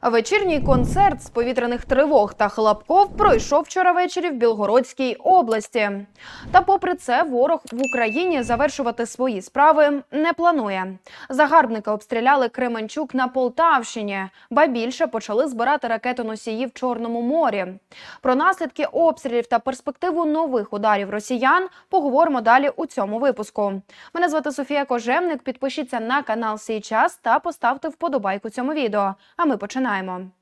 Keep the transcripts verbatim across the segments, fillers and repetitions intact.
Вечірній концерт з повітряних тривог та хлопков пройшов вчора ввечері в Білгородській області. Та попри це ворог в Україні завершувати свої справи не планує. Загарбники обстріляли Кременчук на Полтавщині, ба більше почали збирати ракетоносії в Чорному морі. Про наслідки обстрілів та перспективу нових ударів росіян поговоримо далі у цьому випуску. Мене звати Софія Кожевник, підпишіться на канал «Сій час» та поставте вподобайку цьому відео. А ми починаємо.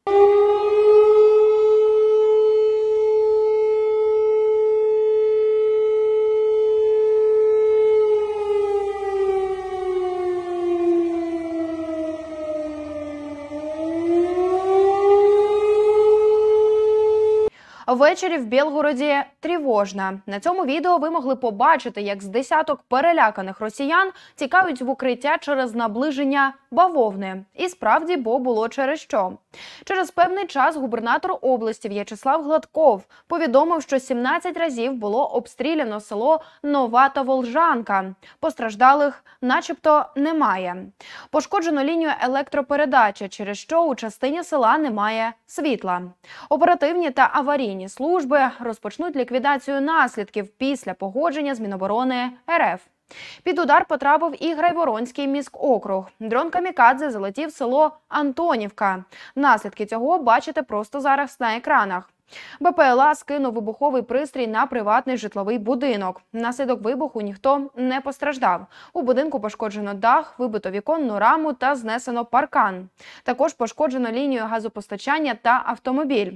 Ввечері в Білгороді тривожно. На цьому відео ви могли побачити, як з десяток переляканих росіян тікають в укриття через наближення бавовни. І справді, бо було через що. Через певний час губернатор області В'ячеслав Гладков повідомив, що сімнадцять разів було обстріляно село Нова та Волжанка. Постраждалих начебто немає. Пошкоджено лінію електропередачі, через що у частині села немає світла. Оперативні та аварійні служби розпочнуть ліквідацію наслідків після погодження з Міноборони РФ. Під удар потрапив і Грайворонський міськокруг. Дрон камікадзе залетів в село Антонівка. Наслідки цього бачите просто зараз на екранах. БПЛА скинув вибуховий пристрій на приватний житловий будинок. Внаслідок вибуху ніхто не постраждав. У будинку пошкоджено дах, вибито віконну раму та знесено паркан. Також пошкоджено лінію газопостачання та автомобіль.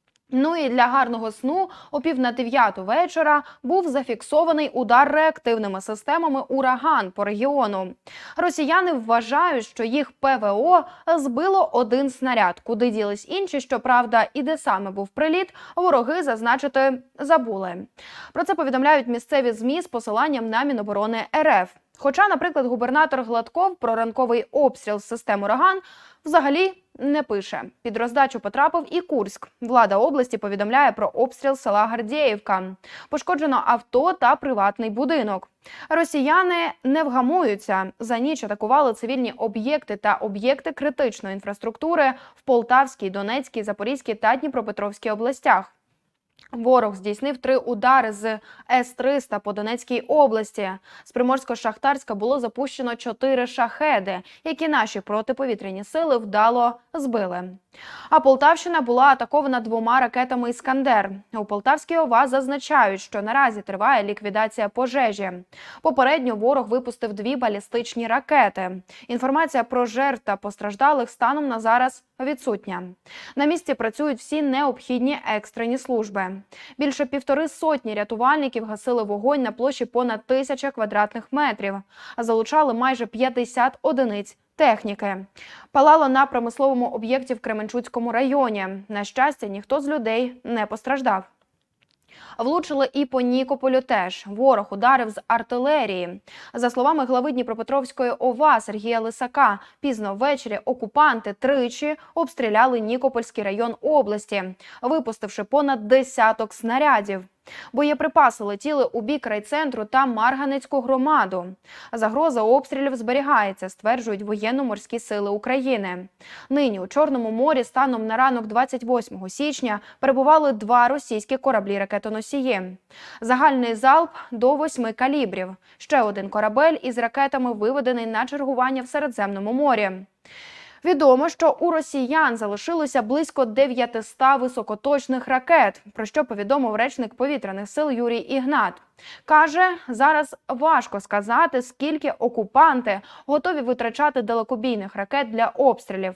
Ну і для гарного сну о пів на дев'яту вечора був зафіксований удар реактивними системами «Ураган» по регіону. Росіяни вважають, що їх ПВО збило один снаряд. Куди ділись інші, щоправда, і де саме був приліт, вороги зазначити забули. Про це повідомляють місцеві ЗМІ з посиланням на Міноборони РФ. Хоча, наприклад, губернатор Гладков про ранковий обстріл з систем «Ураган» взагалі не пише. Під роздачу потрапив і Курськ. Влада області повідомляє про обстріл села Гардіївка. Пошкоджено авто та приватний будинок. Росіяни не вгамуються. За ніч атакували цивільні об'єкти та об'єкти критичної інфраструктури в Полтавській, Донецькій, Запорізькій та Дніпропетровській областях. Ворог здійснив три удари з С триста по Донецькій області. З Приморсько-Шахтарська було запущено чотири шахеди, які наші протиповітряні сили вдало збили. А Полтавщина була атакована двома ракетами «Іскандер». У Полтавській ОВА зазначають, що наразі триває ліквідація пожежі. Попередньо ворог випустив дві балістичні ракети. Інформація про жертв та постраждалих станом на зараз відсутня. На місці працюють всі необхідні екстрені служби. Більше півтори сотні рятувальників гасили вогонь на площі понад тисяча квадратних метрів. Залучали майже п'ятдесят одиниць техніки. Палало на промисловому об'єкті в Кременчуцькому районі. На щастя, ніхто з людей не постраждав. Влучили і по Нікополю теж. Ворог ударив з артилерії. За словами глави Дніпропетровської ОВА Сергія Лисака, пізно ввечері окупанти тричі обстріляли Нікопольський район області, випустивши понад десяток снарядів. Боєприпаси летіли у бік райцентру та Марганецьку громаду. Загроза обстрілів зберігається, стверджують воєнно-морські сили України. Нині у Чорному морі станом на ранок двадцять восьмого січня перебували два російські кораблі-ракетоносії. Загальний залп до восьми калібрів. Ще один корабель із ракетами виведений на чергування в Середземному морі. Відомо, що у росіян залишилося близько дев'ятисот високоточних ракет, про що повідомив речник повітряних сил Юрій Ігнат. Каже, зараз важко сказати, скільки окупанти готові витрачати далекобійних ракет для обстрілів.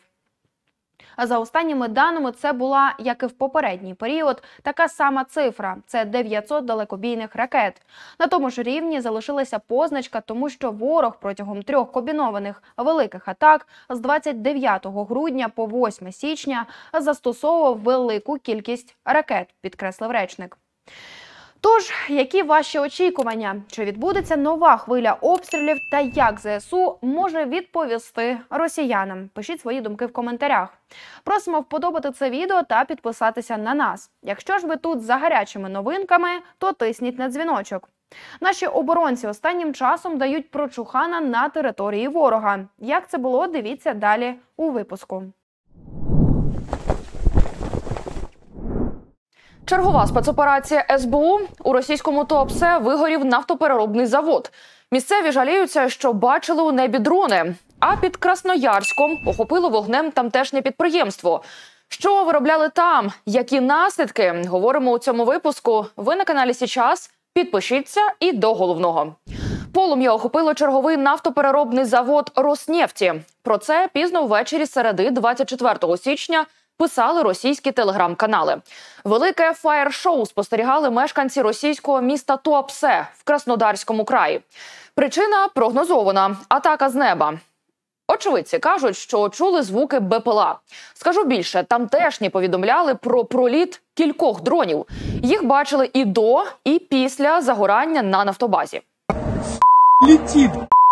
А за останніми даними, це була, як і в попередній період, така сама цифра – це дев'ятсот далекобійних ракет. На тому ж рівні залишилася позначка, тому що ворог протягом трьох комбінованих великих атак з двадцять дев'ятого грудня по восьме січня застосовував велику кількість ракет, підкреслив речник. Тож, які ваші очікування? Чи відбудеться нова хвиля обстрілів та як ЗСУ може відповісти росіянам? Пишіть свої думки в коментарях. Просимо вподобати це відео та підписатися на нас. Якщо ж ви тут за гарячими новинками, то тисніть на дзвіночок. Наші оборонці останнім часом дають прочухана на території ворога. Як це було, дивіться далі у випуску. Чергова спецоперація ес бе у. У російському Туапсе вигорів нафтопереробний завод. Місцеві жаліються, що бачили у небі дрони. А під Красноярськом охопило вогнем тамтешнє підприємство. Що виробляли там? Які наслідки? Говоримо у цьому випуску. Ви на каналі Січас. Підпишіться і до головного. Полум'я охопило черговий нафтопереробний завод «Роснефті». Про це пізно ввечері середи двадцять четвертого січня писали російські телеграм-канали. Велике фаєр-шоу спостерігали мешканці російського міста Туапсе в Краснодарському краї. Причина прогнозована – атака з неба. Очевидці кажуть, що чули звуки бе пе ел а. Скажу більше, тамтешні повідомляли про проліт кількох дронів. Їх бачили і до, і після загорання на нафтобазі. Летит,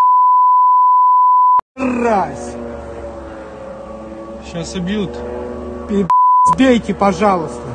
раз. Сейчас убьют. Пи***, сбейте, пожалуйста.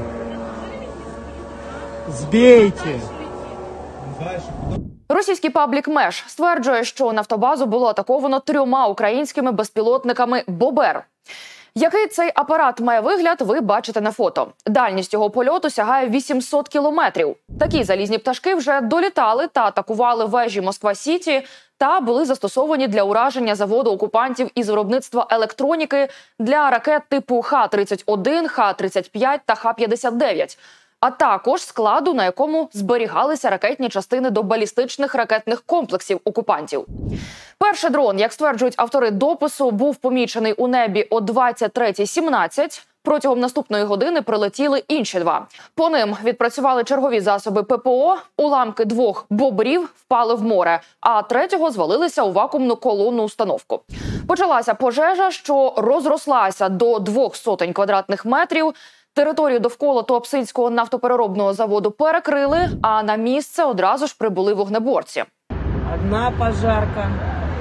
Сбейте. Російський паблік Меш стверджує, що нафтобазу було атаковано трьома українськими безпілотниками «Бобер». Який цей апарат має вигляд, ви бачите на фото. Дальність його польоту сягає вісімсот кілометрів. Такі залізні пташки вже долітали та атакували вежі Москва-Сіті та були застосовані для ураження заводу окупантів із виробництва електроніки для ракет типу ха тридцять один, ха тридцять п'ять та ха п'ятдесят дев'ять. А також складу, на якому зберігалися ракетні частини до балістичних ракетних комплексів окупантів. Перший дрон, як стверджують автори допису, був помічений у небі о двадцять третя сімнадцять. Протягом наступної години прилетіли інші два. По ним відпрацювали чергові засоби пе пе о, уламки двох «Бобрів» впали в море, а третього звалилися у вакуумну колонну установку. Почалася пожежа, що розрослася до двох сотень квадратних метрів. Територію довкола Туапсинського нафтопереробного заводу перекрили, а на місце одразу ж прибули вогнеборці. Одна пожарка,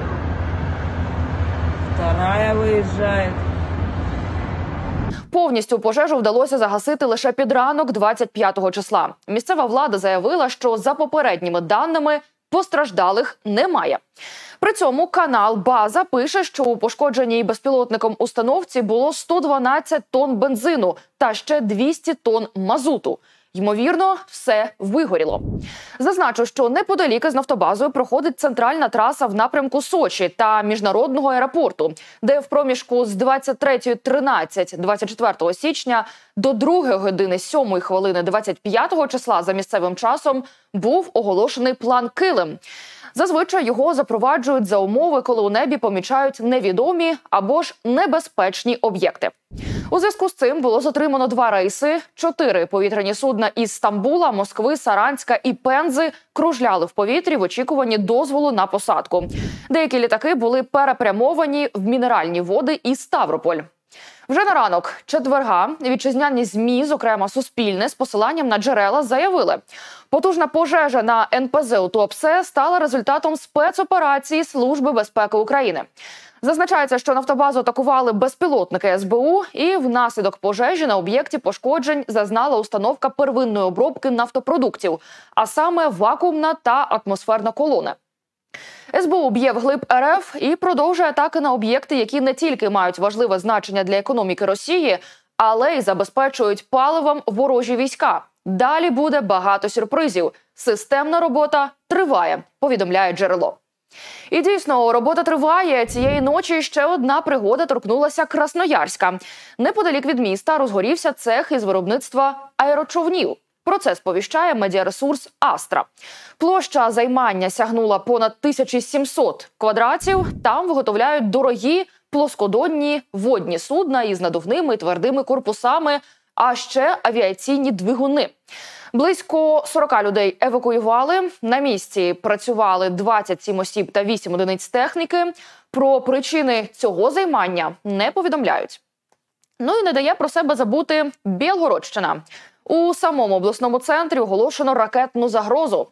вторая виїжджає. Повністю пожежу вдалося загасити лише під ранок двадцять п'ятого числа. Місцева влада заявила, що за попередніми даними постраждалих немає. При цьому канал «База» пише, що у пошкодженій безпілотником установці було сто дванадцять тонн бензину та ще двісті тонн мазуту. Ймовірно, все вигоріло. Зазначу, що неподалік із нафтобазою проходить центральна траса в напрямку Сочі та міжнародного аеропорту, де в проміжку з двадцять третя тринадцять двадцять четвертого січня до другої години сьомої хвилини двадцять п'ятого числа за місцевим часом був оголошений план «Килим». Зазвичай його запроваджують за умови, коли у небі помічають невідомі або ж небезпечні об'єкти. У зв'язку з цим було затримано два рейси, чотири повітряні судна із Стамбула, Москви, Саранська і Пензи кружляли в повітрі в очікуванні дозволу на посадку. Деякі літаки були перепрямовані в мінеральні води і Ставрополь. Вже на ранок четверга вітчизняні ЗМІ, зокрема Суспільне, з посиланням на джерела заявили, потужна пожежа на ен пе зе у Туапсе стала результатом спецоперації Служби безпеки України. Зазначається, що нафтобазу атакували безпілотники ес бе у, і внаслідок пожежі на об'єкті пошкоджень зазнала установка первинної обробки нафтопродуктів, а саме вакуумна та атмосферна колони. ес бе у б'є вглиб ер еф і продовжує атаки на об'єкти, які не тільки мають важливе значення для економіки Росії, але й забезпечують паливом ворожі війська. Далі буде багато сюрпризів. Системна робота триває, повідомляє джерело. І дійсно, робота триває. Цієї ночі ще одна пригода торкнулася Красноярська. Неподалік від міста розгорівся цех із виробництва аерочовнів. Про це сповіщає медіаресурс Астра. Площа займання сягнула понад тисячу сімсот квадратів. Там виготовляють дорогі плоскодонні водні судна із надувними і твердими корпусами, а ще авіаційні двигуни. Близько сорока людей евакуювали. На місці працювали двадцять сім осіб та вісім одиниць техніки. Про причини цього займання не повідомляють. Ну і не дає про себе забути Білгородщина. У самому обласному центрі оголошено ракетну загрозу.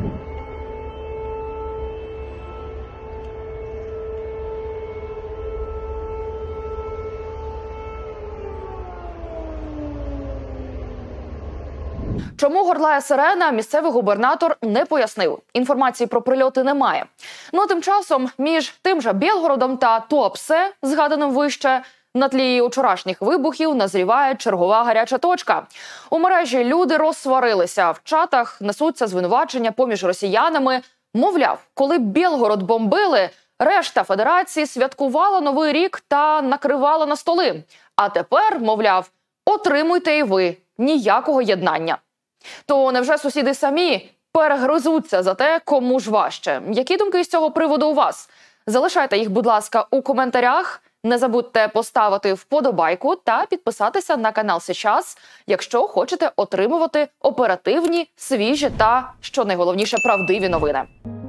Чому горлає сирена, місцевий губернатор не пояснив. Інформації про прильоти немає. Ну а тим часом між тим же Білгородом та Туапсе, згаданим вище, На тлі вчорашніх вибухів назріває чергова гаряча точка. У мережі люди розсварилися. В чатах несуться звинувачення поміж росіянами. Мовляв, коли Білгород бомбили, решта федерації святкувала Новий рік та накривала на столи. А тепер, мовляв, отримуйте і ви. Ніякого єднання. То невже сусіди самі перегризуться за те, кому ж важче? Які думки з цього приводу у вас? Залишайте їх, будь ласка, у коментарях. Не забудьте поставити вподобайку та підписатися на канал «Сейчас», якщо хочете отримувати оперативні, свіжі та, що найголовніше, правдиві новини.